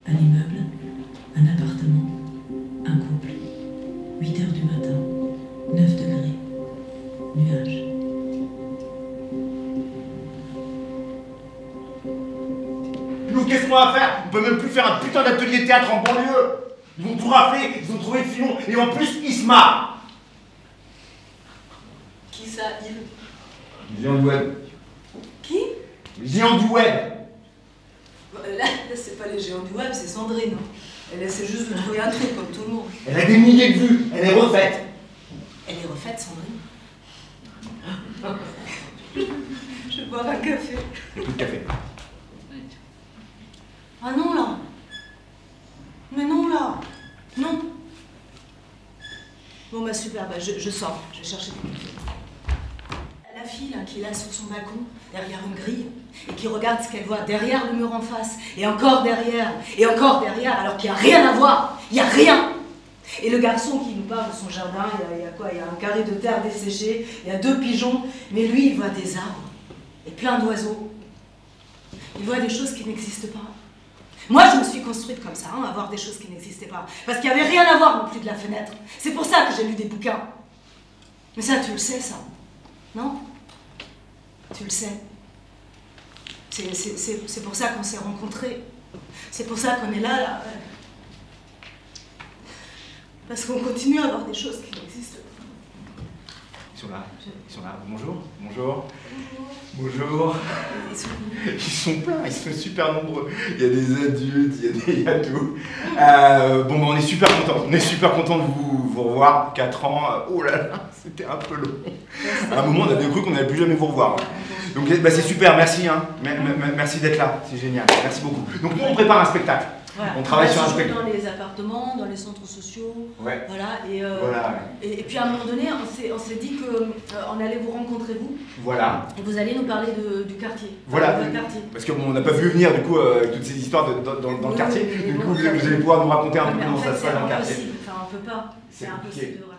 Un immeuble, un appartement, un couple. 8 heures du matin, 9 degrés, nuages. Nous, qu'est-ce qu'on va faire? On peut même plus faire un putain d'atelier théâtre en banlieue. Ils vont tout rafler, ils ont trouvé le filon, et en plus, ils se marrent. Qui ça, Yves? Les géants du web. Qui? Les géants du web. Là c'est pas les géants du web, c'est Sandrine. Elle essaie juste de trouver un truc comme tout le monde. Elle a des milliers de vues, elle est refaite. Elle est refaite, Sandrine? Je vais boire un café. Et tout le café. Ah non, là. Mais non, là. Non. Bon, bah super, bah, je sors. Je vais chercher des cafés. La fille, là, qui est là sur son balcon, derrière une grille, et qui regarde ce qu'elle voit derrière le mur en face, et encore derrière, alors qu'il n'y a rien à voir. Il n'y a rien. Et le garçon qui nous parle de son jardin, il y a quoi? Il y a un carré de terre desséché, il y a 2 pigeons, mais lui, il voit des arbres, et plein d'oiseaux. Il voit des choses qui n'existent pas. Moi, je me suis construite comme ça, à voir des choses qui n'existaient pas. Parce qu'il n'y avait rien à voir non plus de la fenêtre. C'est pour ça que j'ai lu des bouquins. Mais ça, tu le sais, ça. Non? Tu le sais. C'est pour ça qu'on s'est rencontrés. C'est pour ça qu'on est là. Parce qu'on continue à voir des choses qui n'existent pas. Ils sont là. Bonjour. Bonjour. Bonjour. Ils sont pleins, ils sont super nombreux. Il y a des adultes, il y a tout. Bon, on est super contents. On est super contents de vous revoir. 4 ans, oh là là, c'était un peu long. À un moment, on avait cru qu'on n'allait plus jamais vous revoir. Donc, bah, c'est super, merci. Hein. Merci d'être là, c'est génial. Merci beaucoup. Donc, nous, on prépare un spectacle. Voilà. On travaille sur un spectacle. Dans les appartements, dans les centres sociaux. Ouais. Voilà. Voilà. Et puis à un moment donné, on s'est dit qu'on allait vous rencontrer, vous. Voilà. Et vous allez nous parler du quartier. Voilà. De votre quartier. Parce qu'on n'a pas vu venir du coup toutes ces histoires dans le quartier. Du coup, vous allez pouvoir nous raconter un peu comment ça se passe dans le quartier. Enfin, on peut pas. C'est impossible de